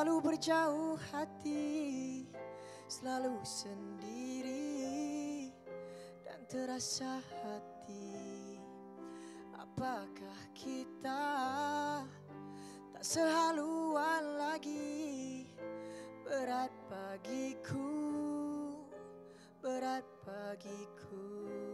selalu berjauh hati, selalu sendiri dan terasa hati. Apakah kita tak sehaluan lagi? Berat bagiku, berat bagiku.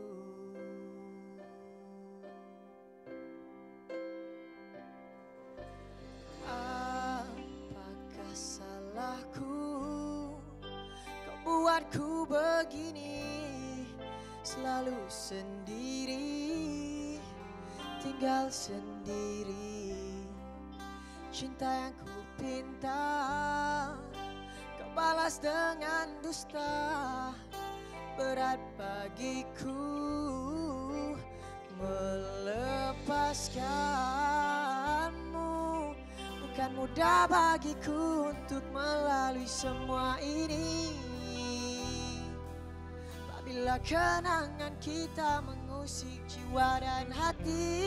Apakah salahku kau buatku begini, selalu sendiri, tinggal sendiri. Cinta yang ku pinta kau balas dengan dusta. Berat bagiku melepaskanmu. Bukan mudah bagiku untuk melalui semua ini. Apabila kenangan kita mengusik jiwa dan hati,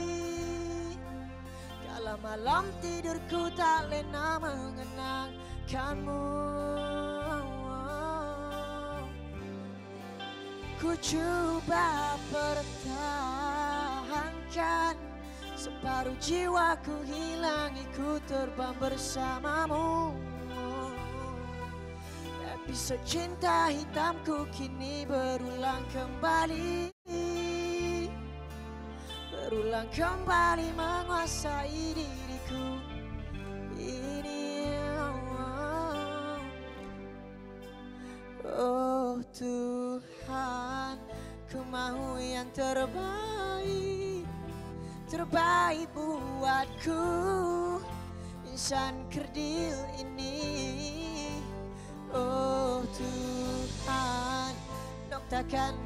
kala malam tidurku tak lena mengenangkanmu. Ku coba pertahankan, separuh jiwaku hilang ikut terbang bersamamu. Episode cinta hitamku kini berulang kembali, berulang kembali menguasai diriku ini. Oh Tuhan, ku mau yang terbaik, terbaik buatku, insan kerdil ini. Oh Tuhan, noktakan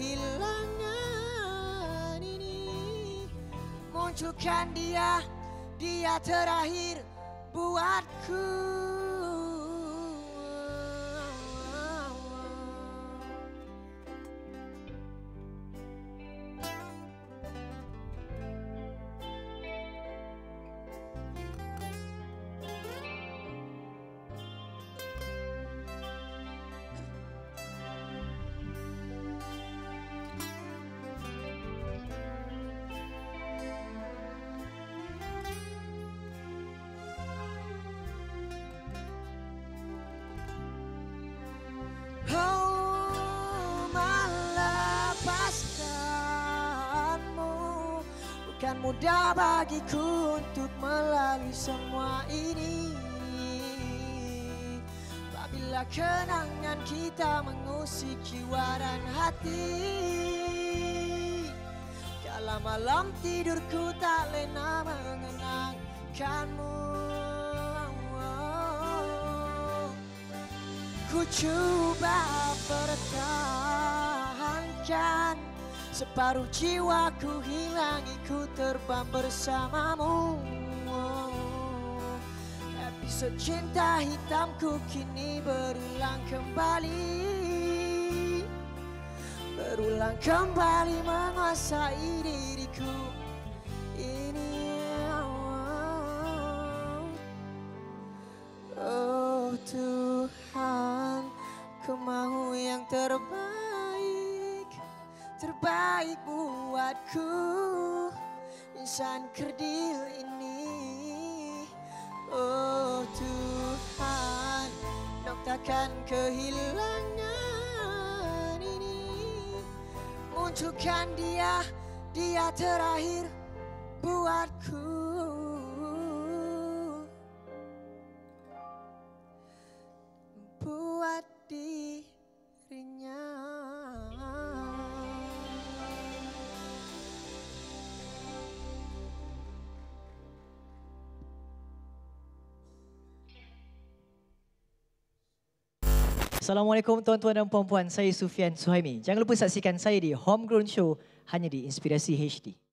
kehilangan ini. Munculkan dia, dia terakhir buatku. Bukan mudah bagiku untuk melalui semua ini. Apabila kenangan kita mengusik jiwa dan hati, kala malam tidurku tak lena mengenangkanmu. Ku coba pertahankan, separuh jiwaku hilang ikut terbang bersamamu. Episode cinta hitamku kini berulang kembali, berulang kembali menguasai diriku ini. Oh Tuhan, ku mau yang terbaik, terbaik buatku, insan kerdil ini. Oh Tuhan, noktakan kehilangan ini. Munculkan dia, dia terakhir buatku. Buat dirinya. Assalamualaikum tuan-tuan dan puan-puan, saya Sufian Suhaimi. Jangan lupa saksikan saya di Homegrown Show hanya di Inspirasi HD.